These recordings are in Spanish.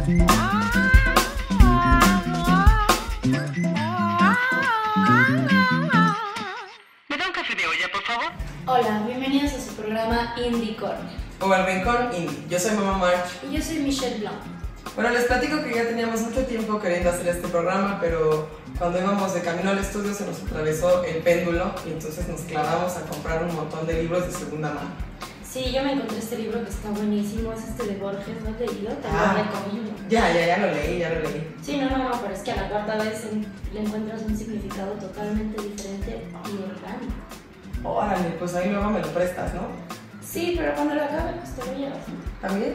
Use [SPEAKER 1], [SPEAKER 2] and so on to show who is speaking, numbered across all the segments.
[SPEAKER 1] ¿Me da un café de olla, por favor?
[SPEAKER 2] Hola, bienvenidos a su programa Indie Corner.
[SPEAKER 3] O el Rincón Indie. Yo soy Mamá March.
[SPEAKER 2] Y yo soy Michelle Blanc.
[SPEAKER 3] Bueno, les platico que ya teníamos mucho tiempo queriendo hacer este programa, pero cuando íbamos de camino al estudio se nos atravesó el péndulo y entonces nos clavamos a comprar un montón de libros de segunda mano.
[SPEAKER 2] Sí, yo me encontré este libro que está buenísimo, es este de Borges, ¿no has leído? Te lo recomiendo.
[SPEAKER 3] Ya lo leí.
[SPEAKER 2] Sí, no, pero es que a la cuarta vez le encuentras un significado totalmente diferente y orgánico.
[SPEAKER 3] Órale, pues ahí luego me lo prestas, ¿no?
[SPEAKER 2] Sí, pero cuando lo acabe, pues te lo llevas.
[SPEAKER 3] ¿También?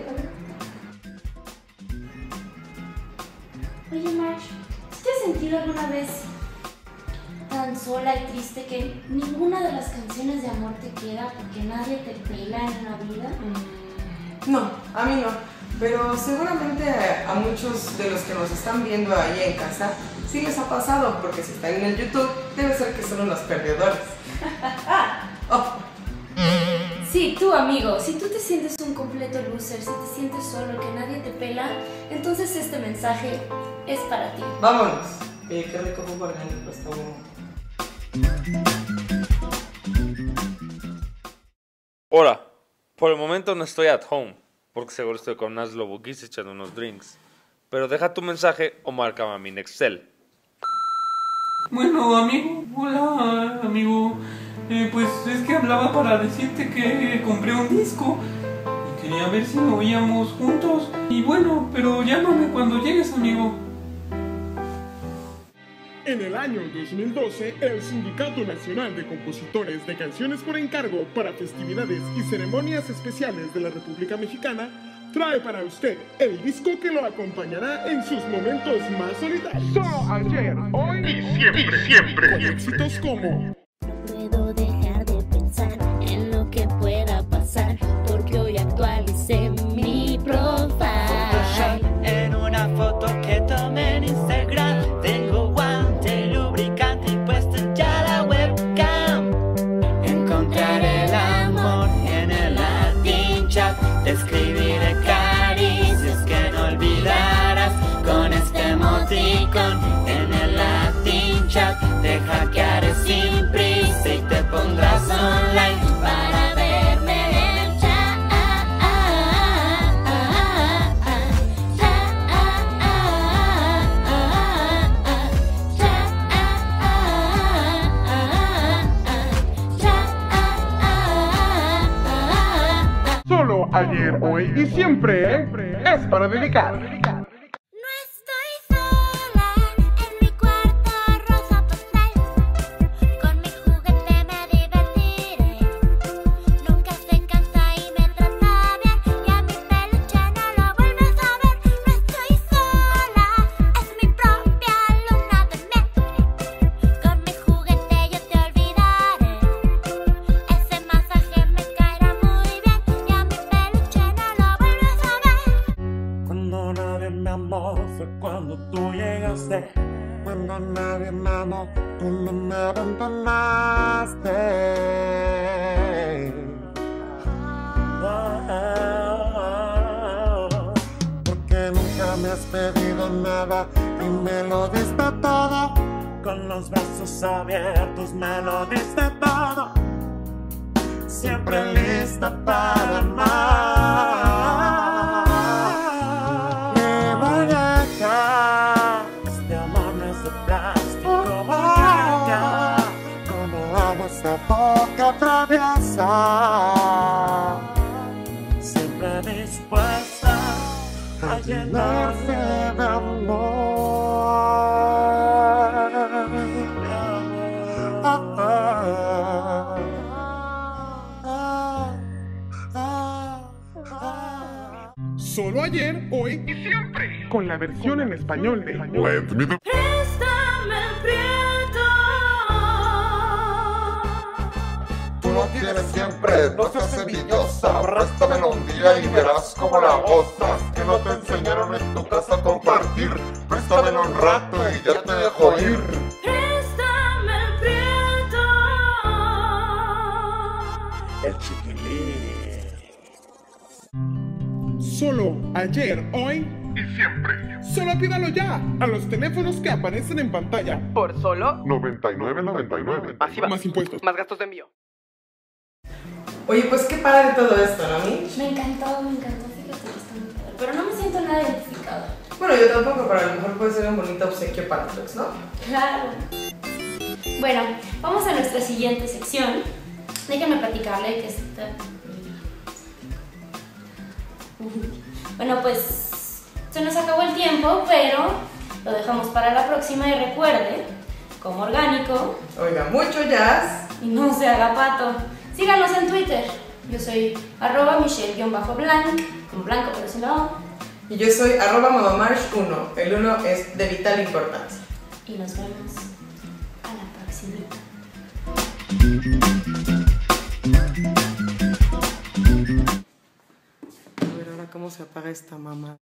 [SPEAKER 2] Oye, March, ¿te has sentido alguna vez tan sola y triste que ninguna de las canciones de amor te queda porque nadie te pela en la vida?
[SPEAKER 3] No, a mí no. Pero seguramente a muchos de los que nos están viendo ahí en casa sí les ha pasado, porque si están en el YouTube debe ser que son unos perdedores. Oh.
[SPEAKER 2] Sí, tú amigo, si tú te sientes un completo loser, si te sientes solo, que nadie te pela, entonces este mensaje es para ti.
[SPEAKER 3] Vámonos. Qué rico jugo orgánico está bueno.
[SPEAKER 4] Hola, por el momento no estoy at home, porque seguro estoy con Naslo Bukis echando unos drinks. Pero deja tu mensaje o márcame a mi Nextel.
[SPEAKER 5] Bueno, amigo, hola, amigo. Pues es que hablaba para decirte que compré un disco y quería ver si lo oíamos juntos. Y bueno, pero llámame cuando llegues, amigo.
[SPEAKER 6] En el año 2012, el Sindicato Nacional de Compositores de Canciones por Encargo para Festividades y Ceremonias Especiales de la República Mexicana trae para usted el disco que lo acompañará en sus momentos más solitarios. Solo ayer, hoy y siempre. Con éxitos como...
[SPEAKER 7] No puedo dejar de pensar en lo que pueda pasar, porque hoy actualicé mi profile.
[SPEAKER 8] En una foto que tomé en Instagram, tengo guante, lubricante y puesta ya la webcam. Encontrar el amor en el Latin chat, te escribiré caricias que no olvidarás con este emoticon. En el Latin chat te hackearé sin prisa y te pondrás online para verme en el chat.
[SPEAKER 6] Solo ayer, hoy y siempre es para dedicar.
[SPEAKER 7] No estoy sola en mi cuarto rosa pastel, con mi juguete me divertiré. Nunca se cansa y me trata bien, y a mi peluche no lo vuelves a ver. No estoy sola, es mi propia luna de miel. Con mi juguete yo te olvidaré. Ese masaje me caerá muy bien, y a mi peluche no lo vuelves a ver.
[SPEAKER 8] Cuando nadie me amó fue cuando tú llegaste. Cuando nadie me amó, tú no me abandonaste. Porque nunca me has pedido nada y me lo diste todo. Con los brazos abiertos me lo diste todo. Siempre lista para amar. Me voy acá. Este amor no es de plástico. Voy acá. Como agua esa boca traviesa. Siempre dispuesta a llenarse de amor.
[SPEAKER 6] Solo ayer, hoy y siempre. Con la versión en español de
[SPEAKER 7] Préstame el prieto.
[SPEAKER 9] Tú lo tienes siempre, no seas envidiosa. Préstamelo un día y verás cómo la gozas. Que no te enseñaron en tu casa a compartir. Préstamelo un rato y ya te dejo ir.
[SPEAKER 7] Préstame el prieto.
[SPEAKER 9] El chiquilín.
[SPEAKER 6] Solo ayer, hoy y
[SPEAKER 9] y siempre.
[SPEAKER 6] Solo pídalo ya a los teléfonos que aparecen en pantalla.
[SPEAKER 1] Por solo
[SPEAKER 9] 99.99.
[SPEAKER 1] así va.
[SPEAKER 6] Más impuestos.
[SPEAKER 1] Más gastos de envío.
[SPEAKER 3] Oye, pues qué padre todo esto, ¿no, Mitch?
[SPEAKER 2] Me encantó, fíjate que está muy padre. Pero no me siento nada identificada.
[SPEAKER 3] Bueno, yo tampoco, pero a lo mejor puede ser un bonito obsequio para todos, ¿no?
[SPEAKER 2] Claro. Bueno, vamos a nuestra siguiente sección. Déjenme platicarle que está... Bueno, pues se nos acabó el tiempo, pero lo dejamos para la próxima y recuerde, como orgánico,
[SPEAKER 3] Oiga, mucho jazz.
[SPEAKER 2] y no se haga pato. Síganos en Twitter. Yo soy @michelle_blanc, con blanco pero sin la O.
[SPEAKER 3] Y yo soy @mamamarsh1. El 1 es de vital importancia.
[SPEAKER 2] Y nos vemos a la próxima.
[SPEAKER 3] A ver, ahora cómo se apaga esta mamá.